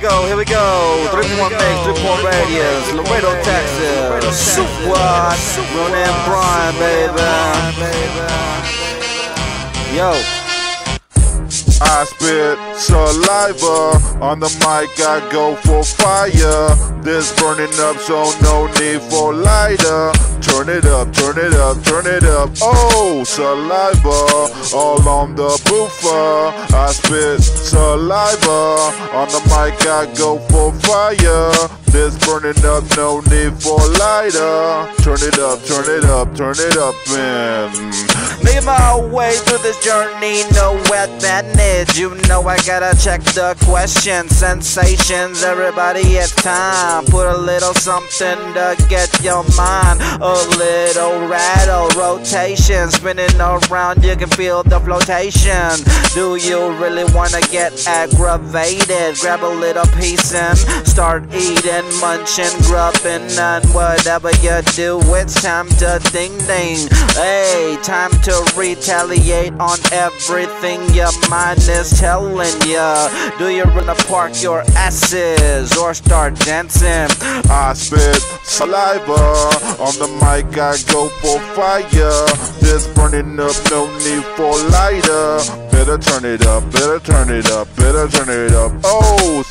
here we go. 3-point mix, 3-point radius, Laredo, Texas. Super, Run and Brian, baby. Yo. I spit saliva, on the mic I go for fire. This burning up, so no need for lighter. Turn it up, turn it up, turn it up. Oh, saliva, all on the boofer. I spit saliva, on the mic I go for fire. This burning up, no need for lighter. Turn it up, turn it up, turn it up, man. Made my way through this journey, no wet madness. You know I gotta check the questions, sensations. Everybody, it's time. Put a little something to get your mind. A little rattle, rotation, spinning around. You can feel the flotation. Do you really wanna get aggravated? Grab a little piece and start eating, munching, grubbing, and whatever you do, it's time to ding ding. Hey, time to retaliate on everything your mind is telling ya. Do you wanna park your asses or start dancing? I spit saliva, on the mic I go for fire. This burning up, no need for lighter. Better turn it up, better turn it up, better turn it up. Oh,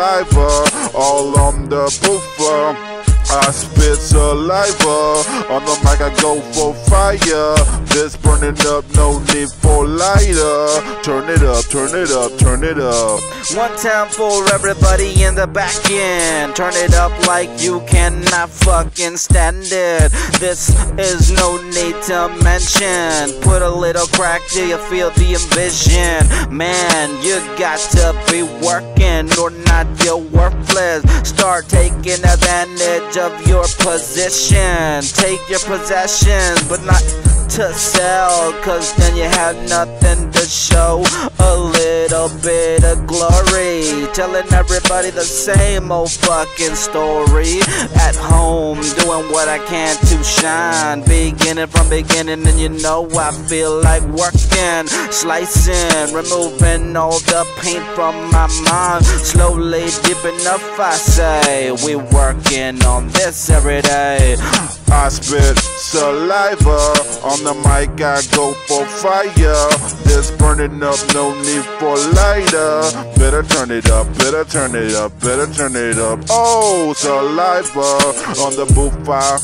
saliva, all on the boofer. I spit saliva, on the mic I go for fire. This burning up, no need for lighter. Turn it up, turn it up, turn it up. One time for everybody in the back end. Turn it up like you cannot fucking stand it. This is no need to mention. Put a little crack till you feel the envision. Man, you got to be working or not, you're worthless. Start taking advantage of your position. Take your possessions, but not to sell, cause then you have nothing to show. A little bit of glory, telling everybody the same old fucking story. At home, doing what I can to shine. Beginning from beginning, and you know I feel like working. Slicing, removing all the paint from my mind. Slowly deep enough, I say. We working on this every day. I spit saliva, on the mic I go for fire. This burning up, no need for lighter. Better turn it up, better turn it up, better turn it up. Oh, saliva, on the booth I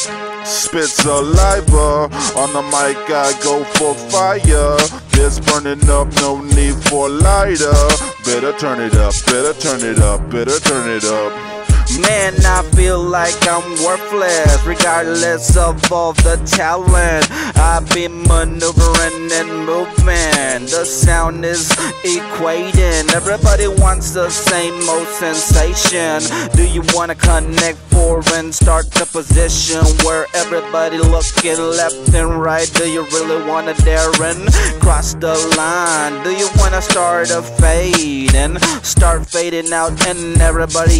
spit saliva, on the mic I go for fire. This burning up, no need for lighter. Better turn it up, better turn it up, better turn it up. Man, I feel like I'm worthless, regardless of all the talent. I be maneuvering and moving. The sound is equating. Everybody wants the same old sensation. Do you wanna connect and start the position where everybody looking left and right? Do you really wanna dare and cross the line? Do you wanna start a fade and start fading out and everybody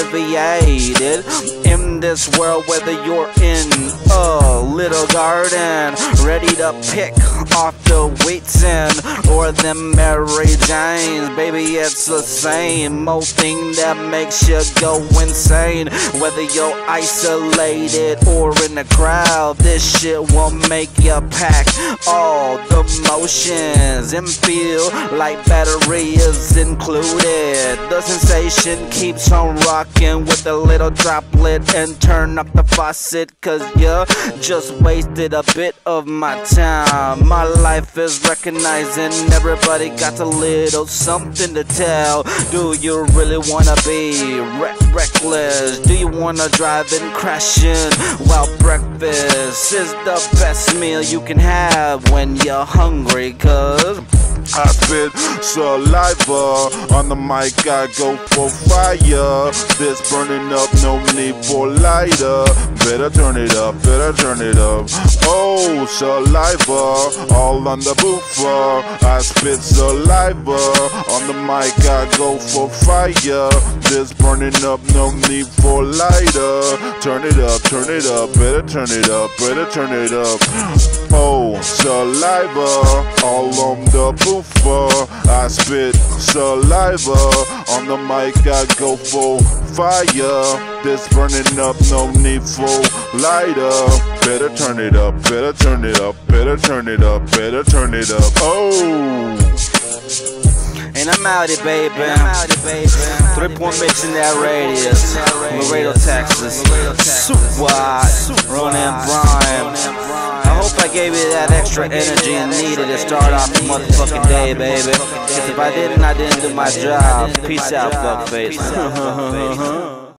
obliviated? In this world, whether you're in a little garden, ready to pick off the wheats or them Mary Janes, baby, it's the same old thing that makes you go insane. Whether you're isolated or in a crowd, this shit will make you pack all the motions and feel like battery is included. The sensation keeps on rocking with a little droplet and turn up the faucet, cause you just wasted a bit of my time. My life is recognizing everybody got a little something to tell. Do you really wanna be reckless? Do you wanna drive and crashing while breakfast is the best meal you can have when you're hungry? Cause I spit saliva, on the mic I go for fire. This burning up, no need for lighter. Better turn it up, better turn it up. Oh, saliva, all on the boofer. I spit saliva, on the mic I go for fire. This burning up, no need for lighter. Turn it up, better turn it up, better turn it up. Oh, saliva, all on the boofer. fufa. I spit saliva. On the mic I go for fire. This burning up, no need for lighter. Better turn it up, better turn it up, better turn it up, better turn it up. Oh! And I'm out here, baby. 3-point mix in that radius. Laredo, Texas. Super Ronan Brian. I hope I gave you that extra energy you needed to start off the motherfucking day, baby. If I didn't, I didn't do my job. Peace out, fuckface.